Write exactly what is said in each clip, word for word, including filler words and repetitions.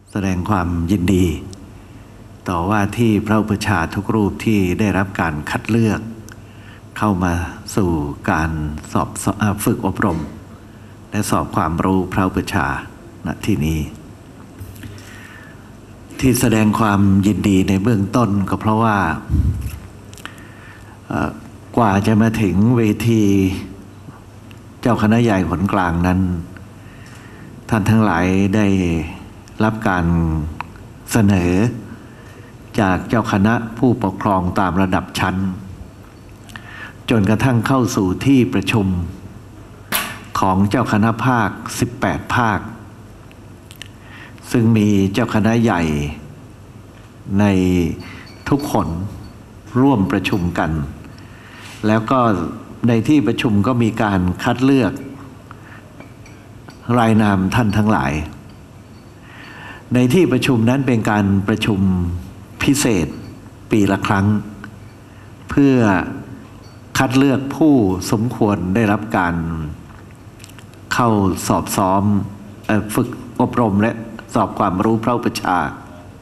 แสดงความยินดีต่อว่าที่พระอุปชฌาย์ทุกรูปที่ได้รับการคัดเลือกเข้ามาสู่การสอบฝึกอบรมและสอบความรู้พระอุปชฌาย์ณที่นี้ที่แสดงความยินดีในเบื้องต้นก็เพราะว่ากว่าจะมาถึงเวทีเจ้าคณะใหญ่หนกลางนั้นท่านทั้งหลายได้รับการเสนอจากเจ้าคณะผู้ปกครองตามระดับชั้นจนกระทั่งเข้าสู่ที่ประชุมของเจ้าคณะภาคสิบแปดภาคซึ่งมีเจ้าคณะใหญ่ในทุกคนร่วมประชุมกันแล้วก็ในที่ประชุมก็มีการคัดเลือกรายนามท่านทั้งหลายในที่ประชุมนั้นเป็นการประชุมพิเศษปีละครั้งเพื่อคัดเลือกผู้สมควรได้รับการเข้าสอบซ้อมฝึกอบรมและสอบความรู้พระอุปชฌาย์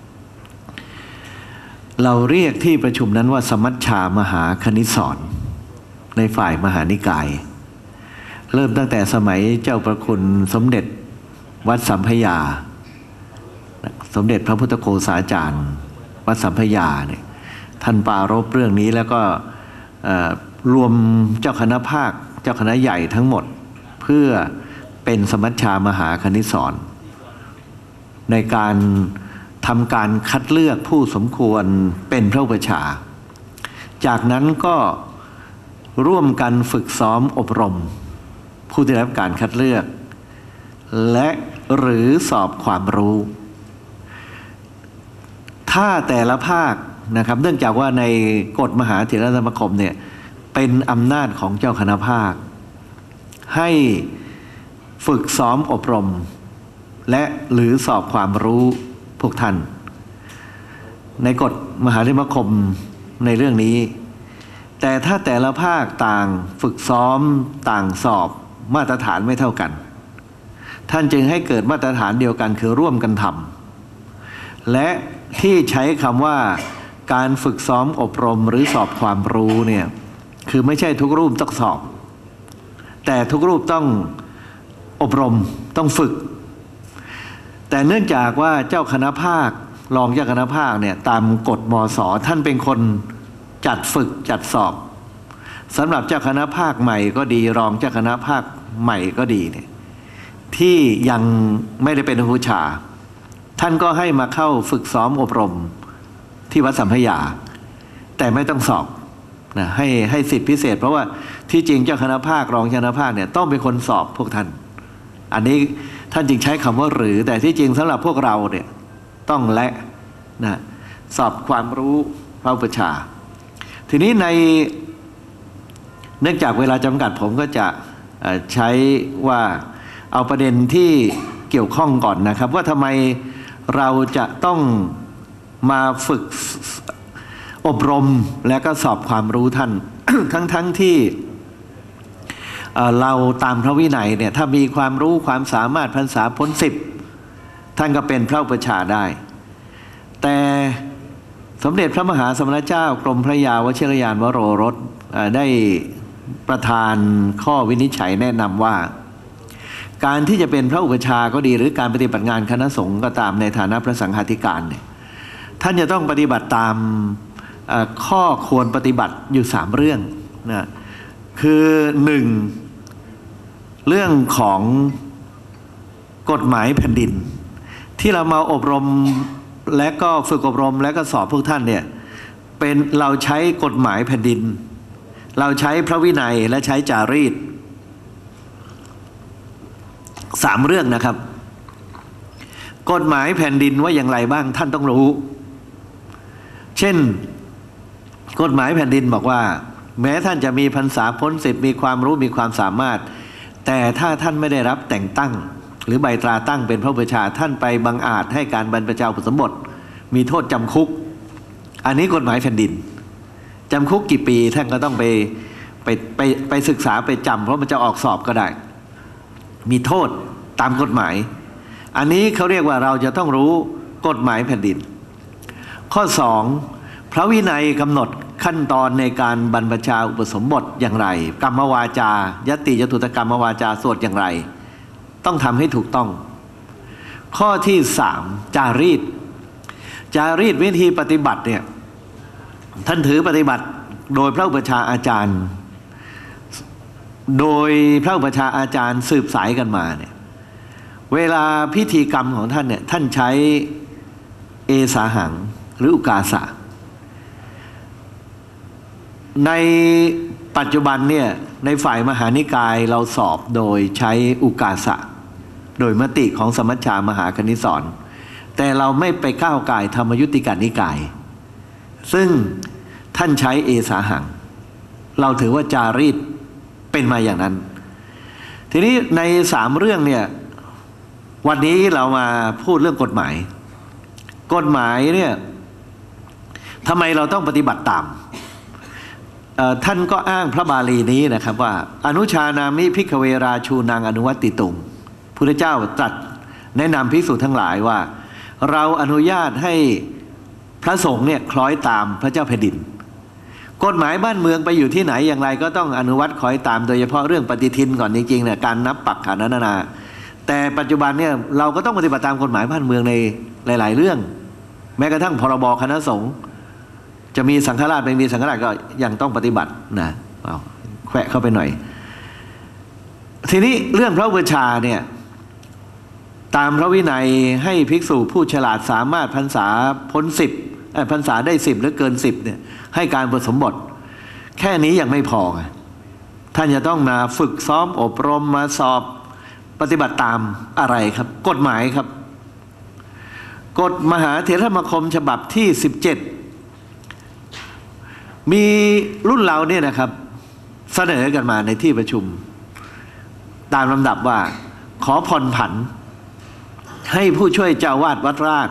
เราเรียกที่ประชุมนั้นว่าสมัชชามหาคณิสรณ์ในฝ่ายมหานิกายเริ่มตั้งแต่สมัยเจ้าประคุณสมเด็จวัดสัมพยาสมเด็จพระพุทธโฆษาจารย์วัดสัมพยาเนี่ยท่านปรารภเรื่องนี้แล้วก็รวมเจ้าคณะภาคเจ้าคณะใหญ่ทั้งหมดเพื่อเป็นสมัชชามหาคณิสรณ์ในการทำการคัดเลือกผู้สมควรเป็นพระอุปชฌาย์จากนั้นก็ร่วมกันฝึกซ้อมอบรมผู้ที่ได้รับการคัดเลือกและหรือสอบความรู้ถ้าแต่ละภาคนะครับเนื่องจากว่าในกฎมหาเถรสมาคมเนี่ยเป็นอำนาจของเจ้าคณะภาคให้ฝึกซ้อมอบรมและหรือสอบความรู้พวกท่านในกฎมหาเถรสมาคมในเรื่องนี้แต่ถ้าแต่ละภาคต่างฝึกซ้อมต่างสอบมาตรฐานไม่เท่ากันท่านจึงให้เกิดมาตรฐานเดียวกันคือร่วมกันทำและที่ใช้คำว่าการฝึกซ้อมอบรมหรือสอบความรู้เนี่ยคือไม่ใช่ทุกรูปต้องสอบแต่ทุกรูปต้องอบรมต้องฝึกแต่เนื่องจากว่าเจ้าคณะภาครองเจ้าคณะภาคเนี่ยตามกฎมศ.ท่านเป็นคนจัดฝึกจัดสอบสำหรับเจ้าคณะภาคใหม่ก็ดีรองเจ้าคณะภาคใหม่ก็ดีเนี่ยที่ยังไม่ได้เป็นผู้ชาท่านก็ให้มาเข้าฝึกซ้อมอบรมที่วัดสัมพยาแต่ไม่ต้องสอบนะให้ให้สิทธิพิเศษเพราะว่าที่จริงเจ้าคณะภาครองเจ้าคณะภาคเนี่ยต้องเป็นคนสอบพวกท่านอันนี้ท่านจึงใช้คำว่าหรือแต่ที่จริงสำหรับพวกเราเนี่ยต้องและนะสอบความรู้พระอุปชฌาย์ทีนี้ในเนื่องจากเวลาจำกัดผมก็จะใช้ว่าเอาประเด็นที่เกี่ยวข้องก่อนนะครับว่าทำไมเราจะต้องมาฝึกอบรมและก็สอบความรู้ท่าน ทั้งๆ ท, ที่เราตามพระวินัยเนี่ยถ้ามีความรู้ความสามารถพรรษาพ้นสิบท่านก็เป็นพระอุปชฌาย์ได้แต่สมเด็จพระมหาสมณเจ้ากรมพระยาวชิรยานวโรรสได้ประทานข้อวินิจฉัยแนะนำว่าการที่จะเป็นพระอุปชฌาย์ก็ดีหรือการปฏิบัติงานคณะสงฆ์ก็ตามในฐานะพระสังฆาธิการเนี่ยท่านจะต้องปฏิบัติตามข้อควรปฏิบัติอยู่สามเรื่องนะคือหนึ่งเรื่องของกฎหมายแผ่นดินที่เรามาอบรมและก็ฝึกอบรมและก็สอบพวกท่านเนี่ยเป็นเราใช้กฎหมายแผ่นดินเราใช้พระวินัยและใช้จารีตสามเรื่องนะครับกฎหมายแผ่นดินว่าอย่างไรบ้างท่านต้องรู้เช่นกฎหมายแผ่นดินบอกว่าแม้ท่านจะมีพรรษาพ้นสิบมีความรู้มีความสามารถแต่ถ้าท่านไม่ได้รับแต่งตั้งหรือใบตราตั้งเป็นพระอุปชฌาย์ท่านไปบังอาจให้การบรรพชาอุปสมบทมีโทษจำคุกอันนี้กฎหมายแผ่นดินจำคุกกี่ปีท่านก็ต้องไปไปไปไปศึกษาไปจำเพราะมันจะออกสอบก็ได้มีโทษตามกฎหมายอันนี้เขาเรียกว่าเราจะต้องรู้กฎหมายแผ่นดินข้อสองพระวินัยกำหนดขั้นตอนในการบรรพชาอุปสมบทอย่างไรกรรมวาจายติจตุตกรรมวาจาสวดอย่างไรต้องทำให้ถูกต้องข้อที่สามจารีตจารีตวิธีปฏิบัติเนี่ยท่านถือปฏิบัติโดยพระอุปชาอาจารย์โดยพระอุปชาอาจารย์สืบสายกันมาเนี่ยเวลาพิธีกรรมของท่านเนี่ยท่านใช้เอสาหังหรืออุกาสะในปัจจุบันเนี่ยในฝ่ายมหานิกายเราสอบโดยใช้อุกาสะโดยมติของสมัชชามหาคณิสรณ์แต่เราไม่ไปก้าวไก่ธรรมยุติกานิกายซึ่งท่านใช้เอสาหังเราถือว่าจารีตเป็นมาอย่างนั้นทีนี้ในสามเรื่องเนี่ยวันนี้เรามาพูดเรื่องกฎหมายกฎหมายเนี่ยทำไมเราต้องปฏิบัติตามท่านก็อ้างพระบาลีนี้นะครับว่าอนุชานามิภิกขเวราชูนางอนุวัติตุงพุทธเจ้าตรัสแนะนำภิกษุทั้งหลายว่าเราอนุญาตให้พระสงฆ์เนี่ยคล้อยตามพระเจ้าแผ่นดินกฎหมายบ้านเมืองไปอยู่ที่ไหนอย่างไรก็ต้องอนุวัตคล้อยตามโดยเฉพาะเรื่องปฏิทินก่อนจริงๆเนี่ยการนับปักขันนานาแต่ปัจจุบันเนี่ยเราก็ต้องปฏิบัติตามกฎหมายบ้านเมืองในหลายๆเรื่องแม้กระทั่งพรบคณะสงฆ์จะมีสังฆราชไม่มีสังฆราชก็ยังต้องปฏิบัตินะเอาแขวะเข้าไปหน่อยทีนี้เรื่องพระอุปชาเนี่ยตามพระวินัยให้ภิกษุผู้ฉลาดสามารถพรรษาพ้นสิบพรรษาได้สิบหรือเกินสิบเนี่ยให้การอุปสมบทแค่นี้ยังไม่พอท่านจะต้องมาฝึกซ้อมอบรมมาสอบปฏิบัติตามอะไรครับกฎหมายครับกฎมหาเถรสมาคมฉบับที่สิบเจ็ดมีรุ่นเราเนี่ยนะครับเสนอกันมาในที่ประชุมตามลำดับว่าขอผ่อนผันให้ผู้ช่วยเจ้าวาดวัดราช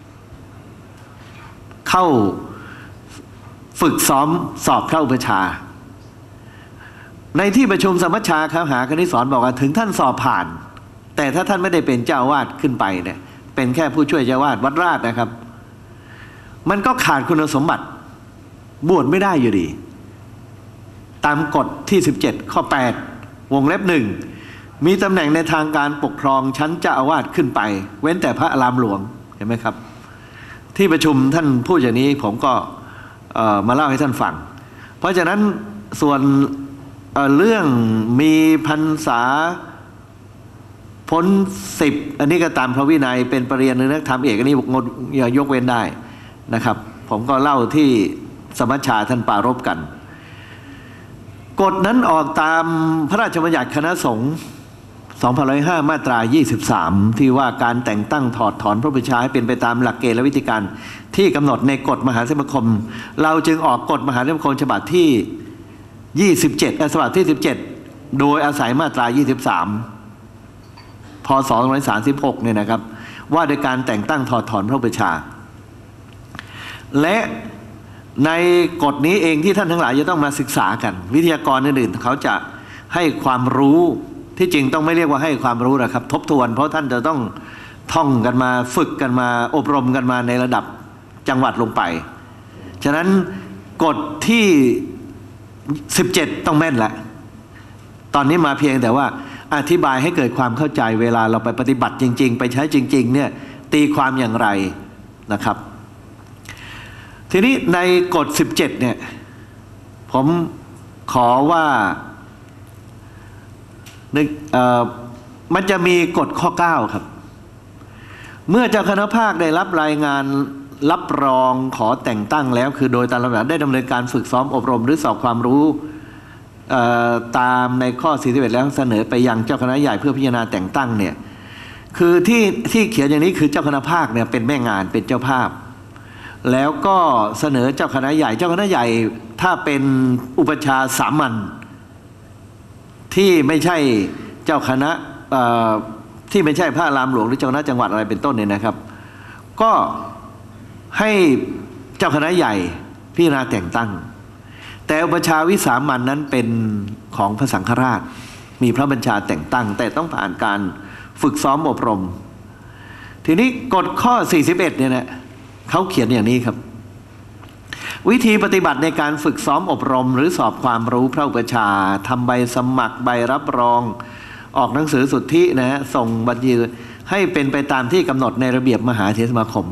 เข้าฝึกซ้อมสอบเข้าอุปชาในที่ประชุมสมัชชาคหาคณิสรณ์บอกว่าถึงท่านสอบผ่านแต่ถ้าท่านไม่ได้เป็นเจ้าวาดขึ้นไปเนี่ยเป็นแค่ผู้ช่วยเจ้าวาดวัดราชนะครับมันก็ขาดคุณสมบัติบวชไม่ได้อยู่ดีตามกฎที่สิบเจ็ดข้อแปดวงเล็บหนึ่งมีตำแหน่งในทางการปกครองชั้นเจ้าอาวาสขึ้นไปเว้นแต่พระอารามหลวงเห็นไหมครับที่ประชุมท่านพูดอย่างนี้ผมก็มาเล่าให้ท่านฟังเพราะฉะนั้นส่วนเ, เรื่องมีพรรษาพ้นสิบอันนี้ก็ตามพระวินัยเป็นปริญญานักธรรมเอกอันนี้งดยกเว้นได้นะครับผมก็เล่าที่สมัชชาท่านปรารภกันกฎนั้นออกตามพระราชบัญญัติคณะสงฆ์สองพันห้าร้อยห้ามาตรายี่สิบสามที่ว่าการแต่งตั้งถอดถอนพระบัญชาให้เป็นไปตามหลักเกณฑ์และวิธีการที่กำหนดในกฎมหาสมาคมเราจึงออกกฎมหาสมาคมฉบับที่ยี่สิบเจ็ดฉบับที่สิบเจ็ดโดยอาศัยมาตรายี่สิบสามพ.ศ. สองพันห้าร้อยสามสิบหกเนี่ยนะครับว่าโดยการแต่งตั้งถอดถอนพระบัญชาและในกฎนี้เองที่ท่านทั้งหลายจะต้องมาศึกษากันวิทยากรอื่นๆเขาจะให้ความรู้ที่จริงต้องไม่เรียกว่าให้ความรู้นะครับทบทวนเพราะท่านจะต้องท่องกันมาฝึกกันมาอบรมกันมาในระดับจังหวัดลงไปฉะนั้นกฎที่สิบเจ็ดต้องแม่นแหละตอนนี้มาเพียงแต่ว่าอธิบายให้เกิดความเข้าใจเวลาเราไปปฏิบัติจริงๆไปใช้จริงๆเนี่ยตีความอย่างไรนะครับทีนี้ในกฎสิบเจ็ดเนี่ยผมขอว่านึกเอ่อมันจะมีกฎข้อเก้าครับเมื่อเจ้าคณะภาคได้รับรายงานรับรองขอแต่งตั้งแล้วคือโดยตามลำดับได้ดำเนินการฝึกซ้อมอบรมหรือสอบความรู้ตามในข้อสี่สิบเอ็ดแล้วเสนอไปยังเจ้าคณะใหญ่เพื่อพิจารณาแต่งตั้งเนี่ยคือที่ที่เขียนอย่างนี้คือเจ้าคณะภาคเนี่ยเป็นแม่งานเป็นเจ้าภาพแล้วก็เสนอเจ้าคณะใหญ่เจ้าคณะใหญ่ถ้าเป็นอุปชาสามัญที่ไม่ใช่เจ้าคณะที่ไม่ใช่พระอารามหลวงหรือเจ้าคณะจังหวัดอะไรเป็นต้นเนี่ยนะครับก็ให้เจ้าคณะใหญ่พิจารณาแต่งตั้งแต่อุปชาวิสามัญ น, นั้นเป็นของพระสังฆราชมีพระบัญชาแต่งตั้งแต่ต้องผ่านการฝึกซ้อมอบรมทีนี้กฎข้อสี่สิบเอ็ดเนี่ยนะเขาเขียนอย่างนี้ครับวิธีปฏิบัติในการฝึกซ้อมอบรมหรือสอบความรู้พระอุปชฌาย์ทำใบสมัครใบรับรองออกหนังสือสุทธินะฮะส่งบัญชีให้เป็นไปตามที่กำหนดในระเบียบมหาเถรสมาคม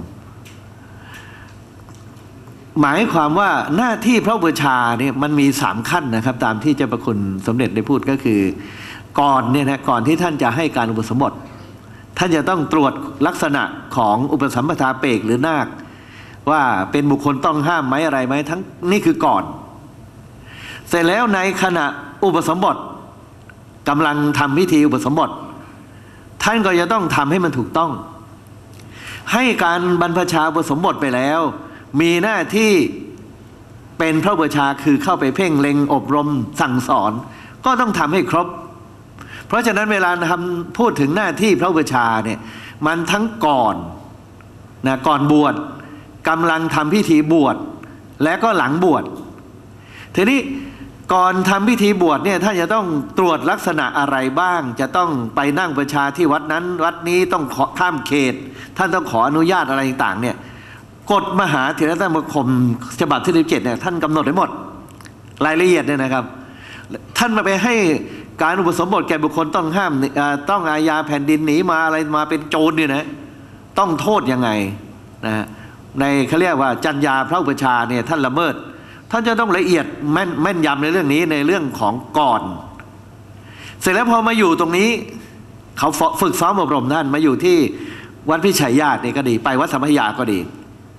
หมายความว่าหน้าที่พระอุปชฌาย์เนี่ยมันมีสามขั้นนะครับตามที่เจ้าประคุณสมเด็จได้พูดก็คือก่อนเนี่ยนะก่อนที่ท่านจะให้การอุปสมบทท่านจะต้องตรวจลักษณะของอุปสัมปทาเปกหรือนาคว่าเป็นบุคคลต้องห้ามไหมอะไรไหมทั้งนี่คือก่อนเสร็จแล้วในขณะอุปสมบทกำลังทำพิธีอุปสมบทท่านก็จะต้องทำให้มันถูกต้องให้การบรรพชาอุปสมบทไปแล้วมีหน้าที่เป็นพระอุปชฌาย์คือเข้าไปเพ่งเล็งอบรมสั่งสอนก็ต้องทำให้ครบเพราะฉะนั้นเวลาทำพูดถึงหน้าที่พระอุปชฌาย์เนี่ยมันทั้งก่อนนะก่อนบวชกำลังทำพิธีบวชและก็หลังบวชทีนี้ก่อนทำพิธีบวชเนี่ยท่านจะต้องตรวจลักษณะอะไรบ้างจะต้องไปนั่งประชาที่วัดนั้นวัดนี้ต้องขอข้ามเขตท่านต้องขออนุญาตอะไรต่างๆเนี่ยกฎมหาเถรสมาคมฉบับที่สิบเจ็ดเนี่ยท่านกำหนดไว้หมดรายละเอียดเนี่ยนะครับท่านมาไปให้การอุปสมบทแก่บุคคลต้องห้ามต้องอาญาแผ่นดินหนีมาอะไรมาเป็นโจรเนี่ยนะต้องโทษยังไงนะในเขาเรียกว่าจรรยาพระอุปชฌาย์เนี่ยท่านละเมิดท่านจะต้องละเอียดแม่นแม่นยำในเรื่องนี้ในเรื่องของก่อนเสร็จแล้วพอมาอยู่ตรงนี้เขาฝึกซ้อมอบรมท่านมาอยู่ที่วัดพิชัยญาตินี่ก็ดีไปวัดสัมพยาก็ดี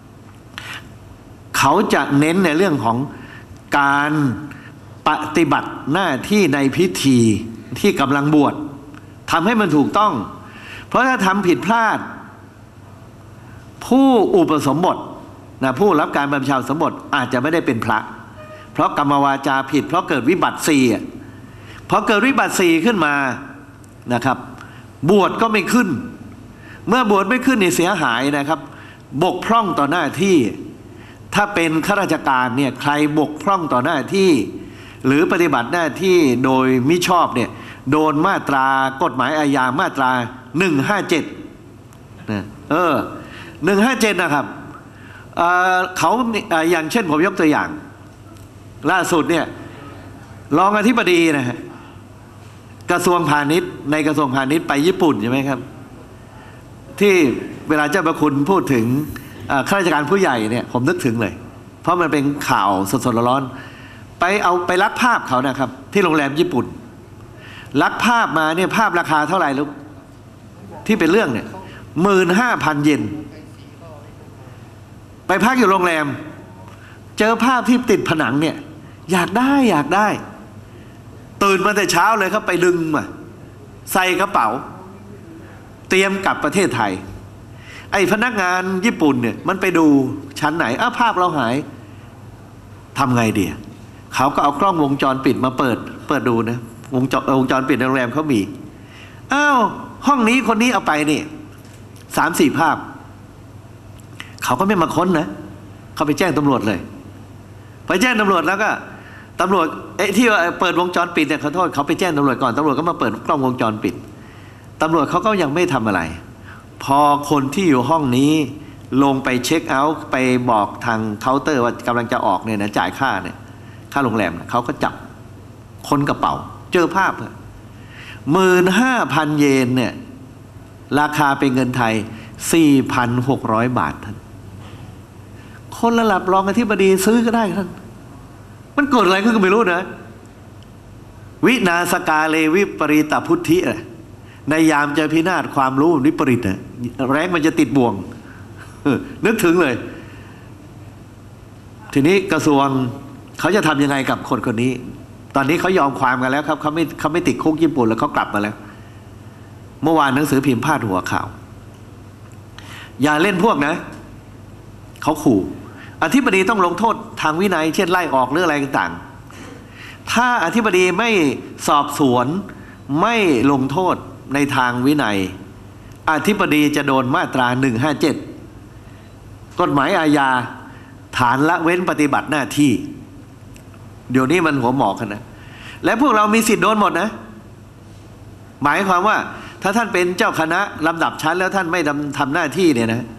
เขาจะเน้นในเรื่องของการปฏิบัติหน้าที่ในพิธีที่กำลังบวชทำให้มันถูกต้องเพราะถ้าทำผิดพลาดผู้อุปสมบทนะผู้รับการบรรพชาอุปสมบทอาจจะไม่ได้เป็นพระเพราะกรรมวาจาผิดเพราะเกิดวิบัติสี่พอเกิดวิบัติสี่ขึ้นมานะครับบวชก็ไม่ขึ้นเมื่อบวชไม่ขึ้นนี่เสียหายนะครับบกพร่องต่อหน้าที่ถ้าเป็นข้าราชการเนี่ยใครบกพร่องต่อหน้าที่หรือปฏิบัติหน้าที่โดยมิชอบเนี่ยโดนมาตรากฎหมายอาญามาตราหนึ่งห้าเจ็ดนะเออหนึ่งห้าเจ็ดนะครับเอ่อเขาอย่างเช่นผมยกตัวอย่างล่าสุดเนี่ยรองอธิบดีนะฮะกระทรวงพาณิชย์ในกระทรวงพาณิชย์ไปญี่ปุ่นใช่ไหมครับที่เวลาเจ้าประคุณพูดถึงข้าราชการผู้ใหญ่เนี่ยผมนึกถึงเลยเพราะมันเป็นข่าวสดๆร้อนๆไปเอาไปลักภาพเขานะครับที่โรงแรมญี่ปุ่นลักภาพมาเนี่ยภาพราคาเท่าไหร่ลูกที่เป็นเรื่องเนี่ยหมื่นห้าพันเยนไปพักอยู่โรงแรมเจอภาพที่ติดผนังเนี่ยอยากได้อยากได้ตื่นมาแต่เช้าเลยครับไปดึงมาใส่กระเป๋าเตรียมกลับประเทศไทยไอ้พนักงานญี่ปุ่นเนี่ยมันไปดูชั้นไหนอ้าวภาพเราหายทำไงดีเขาก็เอากล้องวงจรปิดมาเปิดเปิดดูนะวงจรวงจรปิดในโรงแรมเขามีอ้าวห้องนี้คนนี้เอาไปนี่สามสี่ภาพเขาก็ไม่มาค้นนะเขาไปแจ้งตำรวจเลยไปแจ้งตำรวจแล้วก็ตำรวจเอ๊ะที่เปิดวงจรปิดเนี่ยขอโทษเขาไปแจ้งตำรวจก่อนตำรวจก็มาเปิดกล้องวงจรปิดตำรวจเขาก็ยังไม่ทำอะไรพอคนที่อยู่ห้องนี้ลงไปเช็คเอาท์ไปบอกทางเคาน์เตอร์ว่ากำลังจะออกเนี่ยนะจ่ายค่าเนี่ยค่าโรงแรมเขาก็จับค้นกระเป๋าเจอภาพหมื่นห้าพันเยนเนี่ยราคาเป็นเงินไทยสี่พันหกร้อยบาทท่านคนระดับรองอธิบดีซื้อก็ได้ท่านมันเกิดอะไรขึ้นก็ไม่รู้นะวินาสกาเลวิปริตพุทธิในยามจะพินาศความรู้วิปริตนะแรงมันจะติดบ่วงนึกถึงเลยทีนี้กระทรวงเขาจะทำยังไงกับคนคนนี้ตอนนี้เขายอมความกันแล้วครับเขาไม่เขาไม่ติดคุกญี่ปุ่นแล้วเขากลับมาแล้วเมื่อวานหนังสือพิมพ์พาดหัวข่าวอย่าเล่นพวกนะเขาขู่อธิบดีต้องลงโทษทางวินัยเช่นไล่ออกหรืออะไรต่างๆถ้าอธิบดีไม่สอบสวนไม่ลงโทษในทางวินัยอธิบดีจะโดนมาตราหนึ่งห้าเจ็ดกฎหมายอาญาฐานละเว้นปฏิบัติหน้าที่เดี๋ยวนี้มันหัวหมอกกันนะและพวกเรามีสิทธิ์โดนหมดนะหมายความว่าถ้าท่านเป็นเจ้าคณะลำดับชั้นแล้วท่านไม่ทำหน้าที่เนี่ยนะ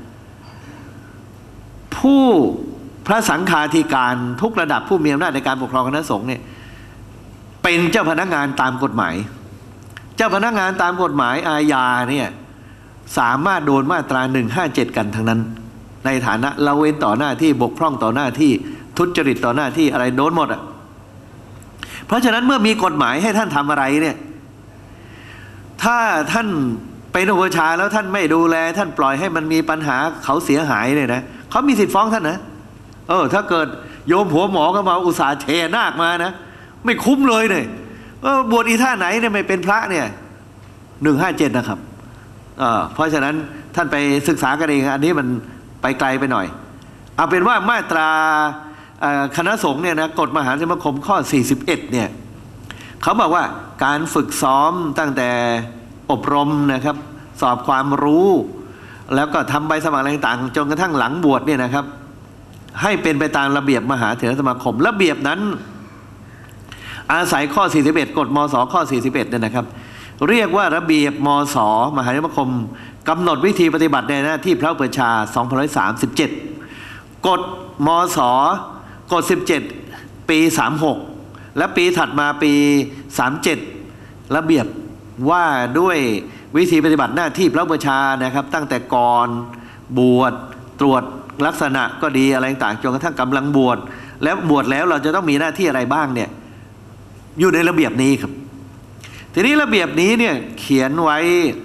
ผู้พระสังฆาธิการทุกระดับผู้มีอำนาจในการปกครองคณะสงฆ์เนี่ยเป็นเจ้าพนักงานตามกฎหมายเจ้าพนักงานตามกฎหมายอาญาเนี่ยสามารถโดนมาตราหนึ่งห้าเจ็ดกันทั้งนั้นในฐานะละเว้นต่อหน้าที่บกพร่องต่อหน้าที่ทุจริตต่อหน้าที่อะไรโดนหมดอ่ะเพราะฉะนั้นเมื่อมีกฎหมายให้ท่านทำอะไรเนี่ยถ้าท่านเป็นอุปชาแล้วท่านไม่ดูแลท่านปล่อยให้มันมีปัญหาเขาเสียหายเนี่ยนะเขามีสิทธิ์ฟ้องท่านนะเออถ้าเกิดโยมหัวหมอก็มาอุตส่าห์เทนาคมานะไม่คุ้มเลยเนี่ยเออบวชอีท่าไหนเนี่ยไม่เป็นพระเนี่ยหนึ่งห้าเจ็ดนะครับเออเพราะฉะนั้นท่านไปศึกษากันเองอันนี้มันไปไกลไปหน่อยเอาเป็นว่ามาตราคณะสงฆ์เนี่ยนะกฎมหาสมาคมข้อสี่สิบเอ็ดเนี่ยเขาบอกว่าการฝึกซ้อมตั้งแต่อบรมนะครับสอบความรู้แล้วก็ทำใบสมัครอะไรต่างๆจนกระทั่งหลังบวชเนี่ยนะครับให้เป็นไปตามระเบียบมหาเถรสมาคมระเบียบนั้นอาศัยข้อสี่สิบเอ็ดกฎมศข้อสี่สิบเอ็ดเนี่ยนะครับเรียกว่าระเบียบมศมหาเถรสมาคมกำหนดวิธีปฏิบัติในหน้าที่พระอุปัชฌาย์สองพันห้าร้อยสามสิบเจ็ดกฎมศกฎสิบเจ็ดปีสามหกและปีถัดมาปีสามเจ็ดระเบียบว่าด้วยวิธีปฏิบัติหน้าที่พระอุปัชฌาย์นะครับตั้งแต่ก่อนบวชตรวจลักษณะก็ดีอะไรต่างจนกระทั่งกำลังบวชแล้วบวชแล้วเราจะต้องมีหน้าที่อะไรบ้างเนี่ยอยู่ในระเบียบนี้ครับทีนี้ระเบียบนี้เนี่ยเขียนไว้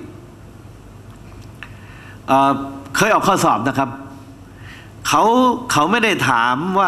เอ่อเคยออกข้อสอบนะครับเขาเขาไม่ได้ถามว่า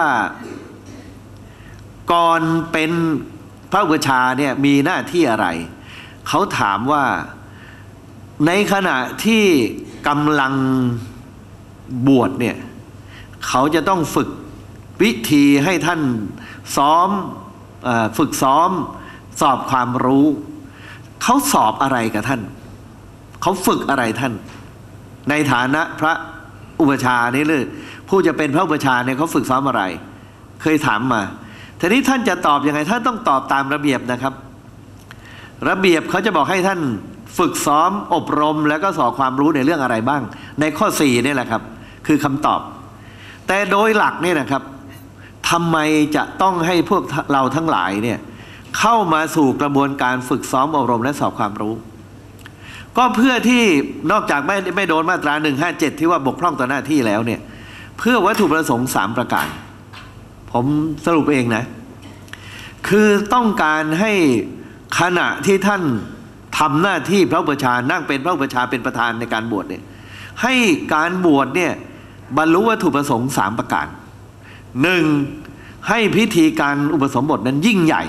ก่อนเป็นพระอุปัชฌาย์เนี่ยมีหน้าที่อะไรเขาถามว่าในขณะที่กำลังบวชเนี่ยเขาจะต้องฝึกวิธีให้ท่านซ้อมเอ่อฝึกซ้อมสอบความรู้เขาสอบอะไรกับท่านเขาฝึกอะไรท่านในฐานะพระอุปัชฌาย์นี่เลยผู้จะเป็นพระอุปัชฌาย์เนี่ยเขาฝึกซ้อมอะไรเคยถามมาทีนี้ท่านจะตอบยังไงท่านต้องตอบตามระเบียบนะครับระเบียบเขาจะบอกให้ท่านฝึกซ้อมอบรมแล้วก็สอบความรู้ในเรื่องอะไรบ้างในข้อสี่นี่แหละครับคือคำตอบแต่โดยหลักเนี่ยนะครับทำไมจะต้องให้พวกเราทั้งหลายเนี่ยเข้ามาสู่กระบวนการฝึกซ้อมอบรมและสอบความรู้ก็เพื่อที่นอกจากไม่ไม่โดนมาตราหนึ่งห้าเจ็ดที่ว่าบกพร่องต่อหน้าที่แล้วเนี่ยเพื่อวัตถุประสงค์สามประการผมสรุปเองนะคือต้องการให้ขณะที่ท่านทำหน้าที่พระอุปัชฌาย์นั่งเป็นพระอุปัชฌาย์เป็นประธานในการบวชเนี่ยให้การบวชเนี่ยบรรลุวัตถุประสงค์สามประการหนึ่งให้พิธีการอุปสมบทนั้นยิ่งใหญ่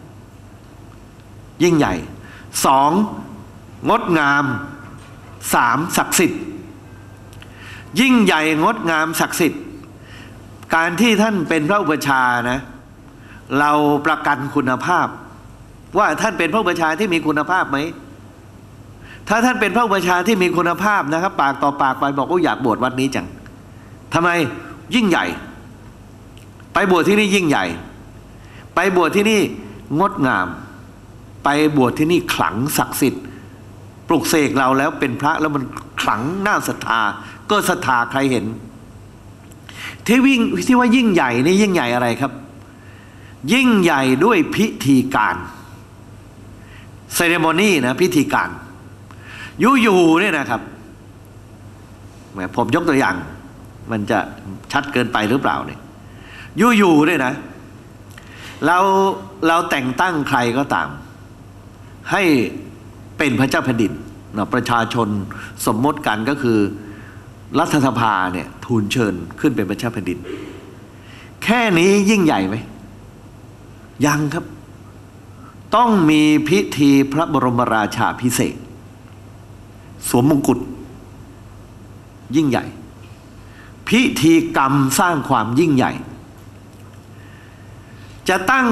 ยิ่งใหญ่สองงดงามสามศักดิ์สิทธิ์ยิ่งใหญ่งดงามศักดิ์สิทธิ์การที่ท่านเป็นพระอุปัชฌาย์นะเราประกันคุณภาพว่าท่านเป็นพระอุปัชฌาย์ที่มีคุณภาพไหมถ้าท่านเป็นพระอุปัชฌาย์ที่มีคุณภาพนะครับปากต่อปากไปบอกว่าอยากบวชวัดนี้จังทำไมยิ่งใหญ่ไปบวชที่นี่ยิ่งใหญ่ไปบวชที่นี่งดงามไปบวชที่นี่ขลังศักดิ์สิทธิ์ปลุกเสกเราแล้วเป็นพระแล้วมันขลังน่าศรัทธาก็ศรัทธาใครเห็นที่วิ่งที่ว่ายิ่งใหญ่นี่ยิ่งใหญ่อะไรครับยิ่งใหญ่ด้วยพิธีการเซเรโมนีนะพิธีการอยู่ๆเนี่ยนะครับผมยกตัวอย่างมันจะชัดเกินไปหรือเปล่าเนี่ยอยู่ๆเนี่ยนะเราเราแต่งตั้งใครก็ตามให้เป็นพระเจ้าแผ่นดินนะประชาชนสมมติกันก็คือรัฐสภาเนี่ยทูลเชิญขึ้นเป็นพระเจ้าแผ่นดินแค่นี้ยิ่งใหญ่ไหมยังครับต้องมีพิธีพระบรมราชาภิเษกสวมมงกุฎยิ่งใหญ่พิธีกรรมสร้างความยิ่งใหญ่จะตั้ง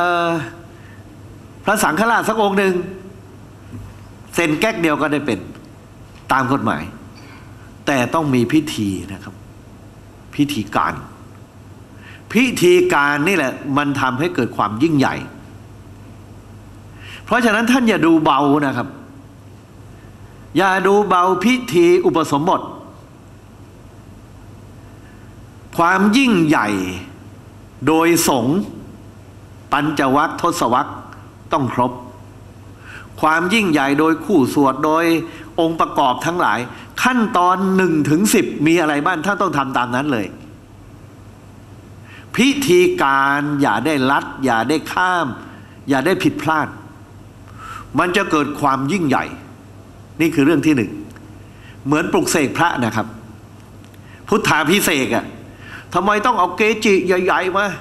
พระสังฆราชสักองค์หนึ่งเซ็นแก๊กเดียวก็ได้เป็นตามกฎหมายแต่ต้องมีพิธีนะครับพิธีการพิธีการนี่แหละมันทำให้เกิดความยิ่งใหญ่เพราะฉะนั้นท่านอย่าดูเบานะครับอย่าดูเบาพิธีอุปสมบทความยิ่งใหญ่โดยสงฆ์ปัญจวัคทศวรรษต้องครบความยิ่งใหญ่โดยคู่สวดโดยองค์ประกอบทั้งหลายขั้นตอนหนึ่งถึงสิบมีอะไรบ้างท่านต้องทำตามนั้นเลยพิธีการอย่าได้ลัดอย่าได้ข้ามอย่าได้ผิดพลาดมันจะเกิดความยิ่งใหญ่นี่คือเรื่องที่หนึ่งเหมือนปลุกเสกพระนะครับพุทธาภิเษกอะทำไมต้องเอาเกจิใหญ่ๆมา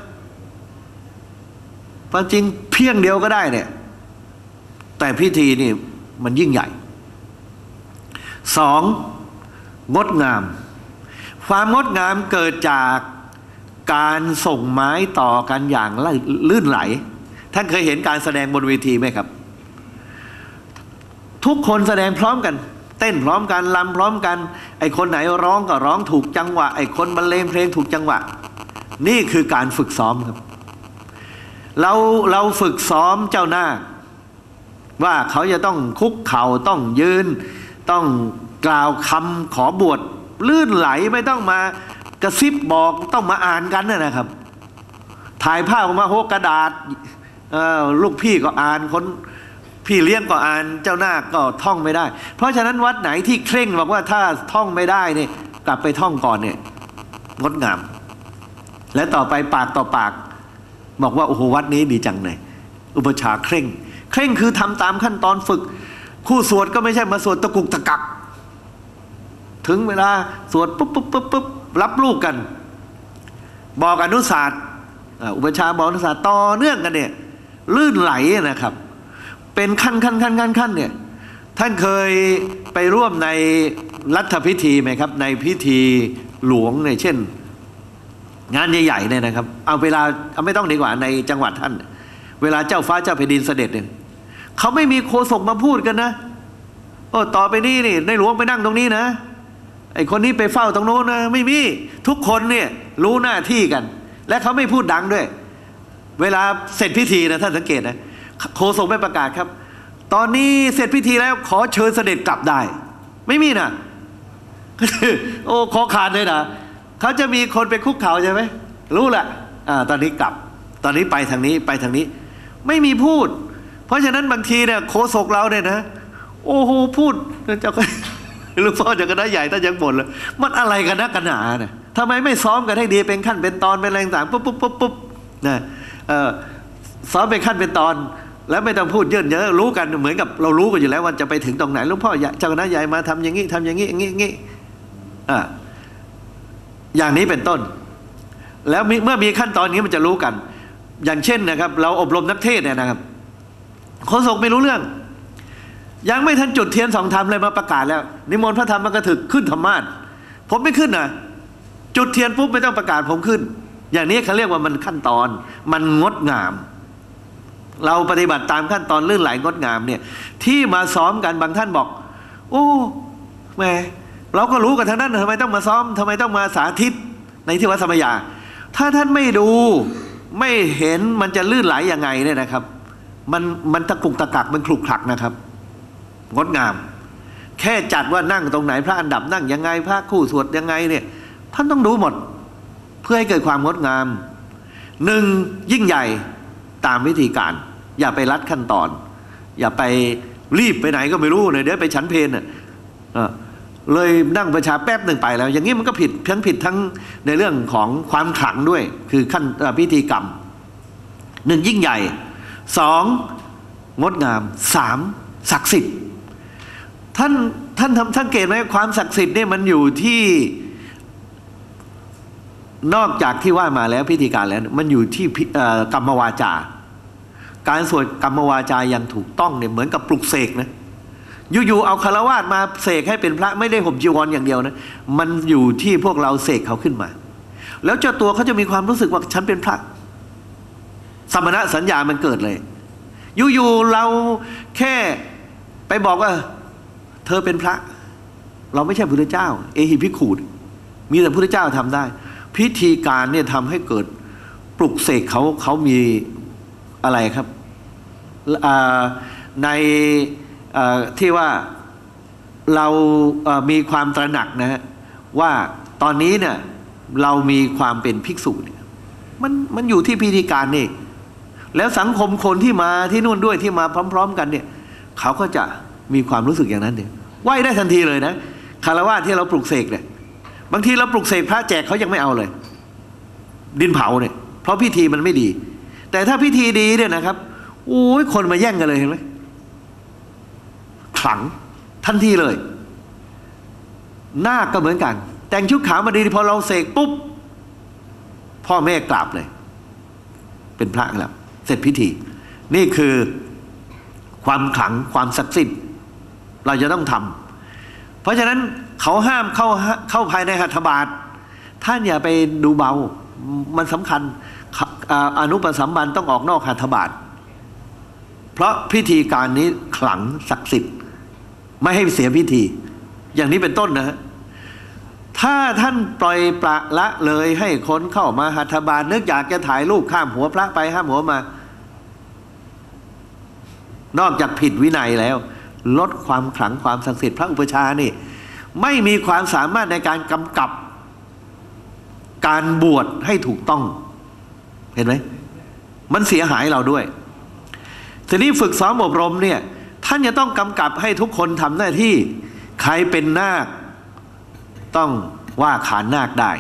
ความจริงเพียงเดียวก็ได้เนี่ยแต่พิธีนี่มันยิ่งใหญ่สองงดงามความงดงามเกิดจากการส่งไม้ต่อกันอย่างลื่นไหลท่านเคยเห็นการแสดงบนเวทีไหมครับทุกคนแสดงพร้อมกันเต้นพร้อมกันรำพร้อมกันไอ้คนไหนร้องก็ร้องถูกจังหวะไอ้คนบรรเลงเพลงถูกจังหวะนี่คือการฝึกซ้อมครับเราเราฝึกซ้อมเจ้าหน้าว่าเขาจะต้องคุกเข่าต้องยืนต้องกล่าวคำขอบวชลื่นไหลไม่ต้องมากระซิบบอกต้องมาอ่านกันนะครับถ่ายภาพออกมาโหกระดาษลูกพี่ก็อ่านคนพี่เลี้ยงก็อ่านเจ้าหน้าก็ท่องไม่ได้เพราะฉะนั้นวัดไหนที่เคร่งบอกว่าถ้าท่องไม่ได้เนี่ยกลับไปท่องก่อนเนี่ยงดงามและต่อไปปากต่อปากบอกว่าโอ้โหวัดนี้ดีจังเลยอุปชาเคร่งเคร่งคือทำตามขั้นตอนฝึกคู่สวดก็ไม่ใช่มาสวดตะกุกตะกักถึงเวลาสวดปุ๊บปุ๊บปุ๊บปุ๊บรับลูกกันบอกอนุศาสตร์อุปชาบอกอนุศาสตร์ต่อเนื่องกันเนี่ยลื่นไหลนะครับเป็นขั้นขั้นขั้นขั้นขั้นเนี่ยท่านเคยไปร่วมในรัฐพิธีไหมครับในพิธีหลวงเนี่ยเช่นงานใหญ่ๆเนี่ยนะครับเอาเวลาเอาไม่ต้องดีกว่าในจังหวัดท่านเวลาเจ้าฟ้าเจ้าแผ่นดินเสด็จเนี่ยเขาไม่มีโฆษกมาพูดกันนะโอ้ต่อไปนี้นี่ในหลวงไปนั่งตรงนี้นะไอ้คนนี้ไปเฝ้าตรงโน้นนะไม่มีทุกคนเนี่ยรู้หน้าที่กันและเขาไม่พูดดังด้วยเวลาเสร็จพิธีนะท่านสังเกตนะโฆษกไม่ประกาศครับตอนนี้เสร็จพิธีแล้วขอเชิญเสด็จกลับได้ไม่มีนะโอ้ขอขาดเลยนะเขาจะมีคนไปคุกเข่าใช่ไหมรู้แหละอ่าตอนนี้กลับตอนนี้ไปทางนี้ไปทางนี้ไม่มีพูดเพราะฉะนั้นบางทีเนี่ยโฆษกเราเนี่ยนะโอ้โหพูดเจ้าก็หลวงพ่อเจ้าคณะใหญ่ท่านยังบ่นเลยมันอะไรกันนะกันหนาเนี่ยทำไมไม่ซ้อมกันให้ดีเป็นขั้นเป็นตอนเป็นอะไรต่างปุ๊บปุ๊บปุ๊บปุ๊บนะเออซ้อมเป็นขั้นเป็นตอนแล้วไม่ต้องพูดเยอะเยอะรู้กันเหมือนกับเรารู้กันอยู่แล้วว่าจะไปถึงตรงไหนหลวงพ่อเจ้าคณะใหญ่มาทำอย่างนี้ทำอย่างนี้อย่างนี้อย่างนี้อ่าอย่างนี้เป็นต้นแล้วเมื่อมีขั้นตอนนี้มันจะรู้กันอย่างเช่นนะครับเราอบรมนักเทศเนี่ยนะครับโฆษกไม่รู้เรื่องยังไม่ทันจุดเทียนสองธรรมเลยมาประกาศแล้วนิมนต์พระธรรมกถึกขึ้นธรรมาสน์ผมไม่ขึ้นนะจุดเทียนปุ๊บไม่ต้องประกาศผมขึ้นอย่างนี้เขาเรียกว่ามันขั้นตอนมันงดงามเราปฏิบัติตามขั้นตอนลื่นไหลงดงามเนี่ยที่มาซ้อมกันบางท่านบอกโอ้แม่เราก็รู้กันทั้งนั้นทำไมต้องมาซ้อมทำไมต้องมาสาธิตในที่วัดสมยาถ้าท่านไม่ดูไม่เห็นมันจะลื่นไหลยังไงเนี่ยนะครับมันมันตะกุกตะกักมันคลุกคลักนะครับงดงามแค่จัดว่านั่งตรงไหนพระอันดับนั่งยังไงพระคู่สวดยังไงเนี่ยท่านต้องดูหมดเพื่อให้เกิดความงดงามหนึ่งยิ่งใหญ่ตามวิธีการอย่าไปรัดขั้นตอนอย่าไปรีบไปไหนก็ไม่รู้เนี่ยเดี๋ยวไปฉันเพลน่ะเลยนั่งประชาแป๊บหนึ่งไปแล้วอย่างนี้มันก็ผิดทั้งผิดทั้งในเรื่องของความขลังด้วยคือขั้นพิธีกรรมหนึ่งยิ่งใหญ่สองงดงามสามศักดิ์สิทธิ์ท่านท่านทำสังเกตไหมความศักดิ์สิทธิ์เนี่ยมันอยู่ที่นอกจากที่ว่ามาแล้วพิธีการแล้วมันอยู่ที่กรรมวาจาการสวดกรรมวาจาอย่างถูกต้องเนี่ยเหมือนกับปลุกเสกนะอยู่ๆเอาคารวาสมาเสกให้เป็นพระไม่ได้ห่มจีวรอย่างเดียวนะมันอยู่ที่พวกเราเสกเขาขึ้นมาแล้วเจ้าตัวเขาจะมีความรู้สึกว่าฉันเป็นพระสมณะสัญญามันเกิดเลยอยู่ๆเราแค่ไปบอกว่าเธอเป็นพระเราไม่ใช่พุทธเจ้าเอหิภิกขุมีแต่พุทธเจ้าทำได้พิธีการเนี่ยทำให้เกิดปลุกเสกเขาเขามีอะไรครับในที่ว่าเราเอ่อมีความตระหนักนะฮะว่าตอนนี้เนี่ยเรามีความเป็นภิกษุเนี่ยมันมันอยู่ที่พิธีการนี่แล้วสังคมคนที่มาที่นู่นด้วยที่มาพร้อมๆกันเนี่ยเขาก็จะมีความรู้สึกอย่างนั้นเนี่ยไหว้ได้ทันทีเลยนะคารวะที่เราปลุกเสกเนี่ยบางทีเราปลุกเสกพระแจกเขายังไม่เอาเลยดินเผาเนี่ยเพราะพิธีมันไม่ดีแต่ถ้าพิธีดีเนี่ยนะครับโอ้ยคนมาแย่งกันเลยเห็นไหมขลังทันทีเลยนาคก็เหมือนกันแต่งชุดขาวมาดีพอเราเสกปุ๊บพ่อแม่กราบเลยเป็นพระแล้วเสร็จพิธีนี่คือความขลังความศักดิ์สิทธิ์เราจะต้องทำเพราะฉะนั้นเขาห้ามเข้าเข้าภายในหัตถบาทท่านอย่าไปดูเบามันสำคัญอนุปสัมบันต้องออกนอกหัตถบาทเพราะพิธีการนี้ขลังศักดิ์สิทธิ์ไม่ให้เสียพิธีอย่างนี้เป็นต้นนะฮะถ้าท่านปล่อยปละละเลยให้คนเข้ามาหัตถบาทนึกอยากจะถ่ายรูปข้ามหัวพระไปห้ามหัวมานอกจากผิดวินัยแล้วลดความขลังความศักดิ์สิทธิ์พระอุปชานี่ไม่มีความสามารถในการกำกับการบวชให้ถูกต้องเห็นไหมมันเสียหายเราด้วยทีนี้ฝึกซ้อมอบรมเนี่ยท่านจะต้องกำกับให้ทุกคนทำหน้าที่ใครเป็นนาคต้องว่าขานนาคได้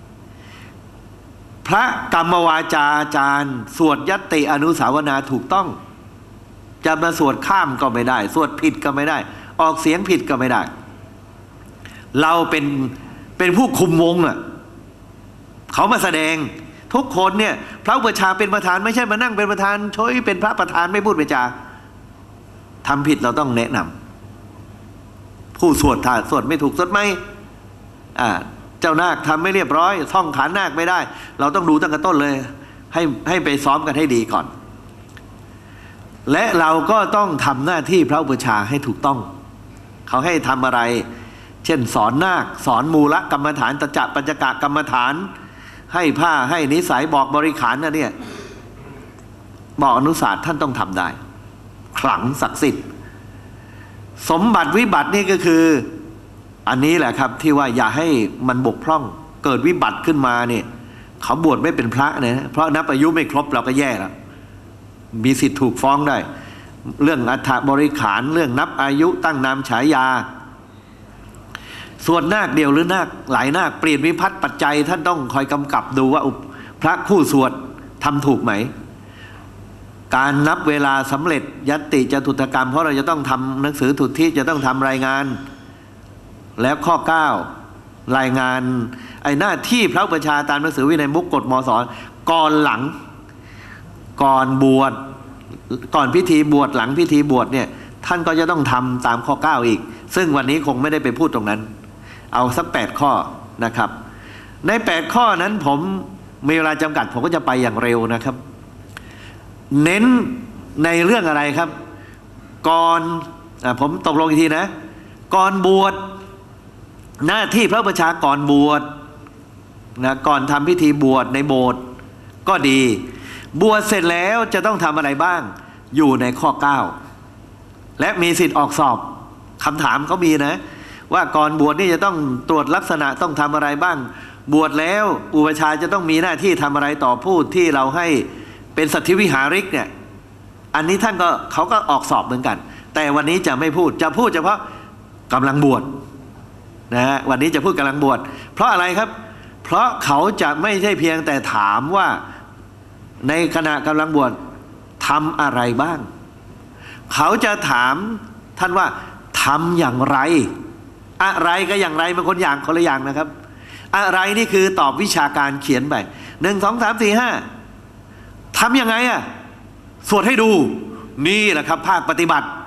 พระกรรมวาจาอาจารย์สวดยัตติอนุสาวนาถูกต้องจะมาสวดข้ามก็ไม่ได้สวดผิดก็ไม่ได้ออกเสียงผิดก็ไม่ได้เราเป็นเป็นผู้คุมวงอ่ะเขามาแสดงทุกคนเนี่ยพระอุปชาเป็นประธานไม่ใช่มานั่งเป็นประธานช่วยเป็นพระประธานไม่พูดไม่จาทำผิดเราต้องแนะนำผู้สวดถ้าสวดไม่ถูกสวดไหมอ่าเจ้านาคทำไม่เรียบร้อยท่องขานนาคไม่ได้เราต้องดูตั้งแต่ต้นเลยให้ให้ไปซ้อมกันให้ดีก่อนและเราก็ต้องทำหน้าที่พระอุปชาให้ถูกต้องเขาให้ทำอะไรเช่นสอนนาคสอนมูลกรรมฐานตจะปัญจกะกรรมฐานให้ผ้าให้นิสัยบอกบริขารนะเนี่ยบอกอนุศาสตร์ท่านต้องทำได้ขลังศักดิ์สิทธิ์สมบัติวิบัตินี่ก็คืออันนี้แหละครับที่ว่าอย่าให้มันบกพร่องเกิดวิบัติขึ้นมาเนี่ยเขาบวชไม่เป็นพระเนี่ยเพราะนับอายุไม่ครบเราก็แย่แล้วมีสิทธิ์ถูกฟ้องได้เรื่องอัฐบริขารเรื่องนับอายุตั้งนามฉายาส่วนนาคเดียวหรือนาคหลายนาคเปลี่ยนวิพัฒน์ปัจจัยท่านต้องคอยกำกับดูว่าพระคู่สวดทำถูกไหมการนับเวลาสำเร็จยัตติจตุตกรรมเพราะเราจะต้องทำหนังสือทุติจะต้องทำรายงานแล้วข้อเก้ารายงานไอ้หน้าที่พระอุปชาตามหนังสือวินัยมุกกฎมสก่อนหลังก่อนบวชก่อนพิธีบวชหลังพิธีบวชเนี่ยท่านก็จะต้องทำตามข้อเก้าอีกซึ่งวันนี้คงไม่ได้ไปพูดตรงนั้นเอาสักแปดข้อนะครับในแปดข้อนั้นผมมีเวลาจำกัดผมก็จะไปอย่างเร็วนะครับเน้นในเรื่องอะไรครับก่อนอ่ะผมตกลงอีกทีนะก่อนบวชหน้าที่พระอุปชาก่อนบวชนะก่อนทำพิธีบวชในโบสถ์ก็ดีบวชเสร็จแล้วจะต้องทำอะไรบ้างอยู่ในข้อเก้าและมีสิทธิ์ออกสอบคำถามเขามีนะว่าก่อนบวชนี่จะต้องตรวจลักษณะต้องทำอะไรบ้างบวชแล้วอุปชาจะต้องมีหน้าที่ทำอะไรต่อผู้ที่เราให้เป็นสัทธิวิหาริกเนี่ยอันนี้ท่านก็เขาก็ออกสอบเหมือนกันแต่วันนี้จะไม่พูดจะพูดเฉพาะกำลังบวชนะฮะวันนี้จะพูดกำลังบวชเพราะอะไรครับเพราะเขาจะไม่ใช่เพียงแต่ถามว่าในขณะกำลังบวชทำอะไรบ้างเขาจะถามท่านว่าทำอย่างไรอะไรก็อย่างไรบางคนอย่างคนละอย่างนะครับอะไรนี่คือตอบวิชาการเขียนไปหนึ่งสองสามสี่ห้าทำยังไงอ่ะสวดให้ดูนี่แหละครับภาคปฏิบัติ